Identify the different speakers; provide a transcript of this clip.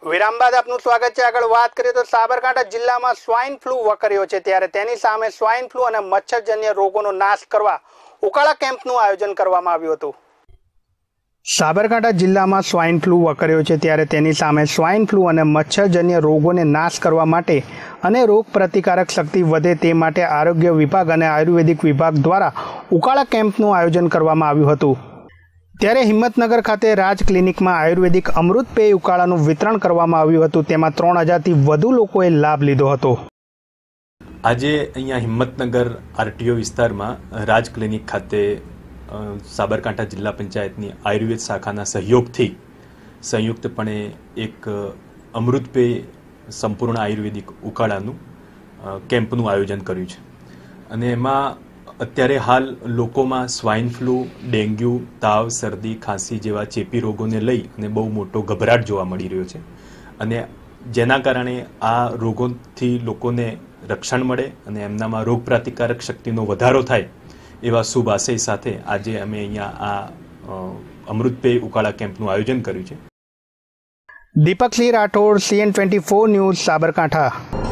Speaker 1: વિરામ બાદ આપનું સ્વાગત છે। આગળ વાત કરીએ તો સાબરકાંઠા જિલ્લામાં સ્વાઇન ફ્લૂ વકર્યો છે, ત્યારે તેની સામે સ્વાઇન ફ્લૂ અને મચ્છરજન્ય રોગોનો નાશ કરવા ઉકાળા કેમ્પનું આયોજન કરવામાં આવ્યું હતું। સાબરકાંઠા જિલ્લામાં સ્વાઇન ફ્લૂ વકર્યો છે, ત્યારે તેની સામે સ્વાઇન ફ્લૂ અને મચ્છરજન્ય રોગોને નાશ કરવા માટે અને રોગ પ્રતિકારક શક્તિ વધે તે માટે આરોગ્ય વિભાગ અને આયુર્વેદિક વિભાગ દ્વારા ઉકાળા કેમ્પનું આયોજન કરવામાં આવ્યું હતું। ત્યારે હિંમતનગર ખાતે રાજ ક્લિનિકમાં આયુર્વેદિક અમૃત પેય ઉકાળાનું વિતરણ કરવામાં આવ્યું હતું, તેમાં 3000થી વધુ લોકોએ લાભ લીધો હતો।
Speaker 2: આજે અહીંયા હિંમતનગર આરટીઓ વિસ્તારમાં રાજ ક્લિનિક ખાતે સાબરકાંઠા જિલ્લા પંચાયતની આયુર્વેદ શાખાના સહયોગથી સંયુક્તપણે એક અમૃત પેય સંપૂર્ણ આયુર્વેદિક ઉકાળાનું કેમ્પનું આયોજન કર્યું છે અને એમાં અત્યારે હાલ લોકોમાં સ્વાઇન ફ્લૂ, ડેન્ગ્યુ, તાવ, શરદી, ખાંસી જેવા ચેપી રોગોને લઈ અને બહુ મોટો ગભરાટ જોવા મળી રહ્યો છે અને જેના કારણે આ રોગોથી લોકોને રક્ષણ મળે અને એમનામાં રોગ પ્રતિકારક શક્તિનો વધારો થાય એવા શુભ આશય સાથે આજે અમે અહીંયા આ અમૃત પેય ઉકાળા કેમ્પનું આયોજન કર્યું છે।
Speaker 1: Deepak Singh Rathod, CN24 news, Sabarkantha.